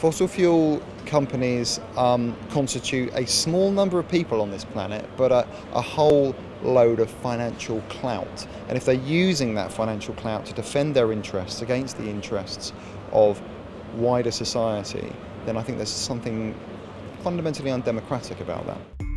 Fossil fuel companies constitute a small number of people on this planet, but a whole load of financial clout. And if they're using that financial clout to defend their interests against the interests of wider society, then I think there's something fundamentally undemocratic about that.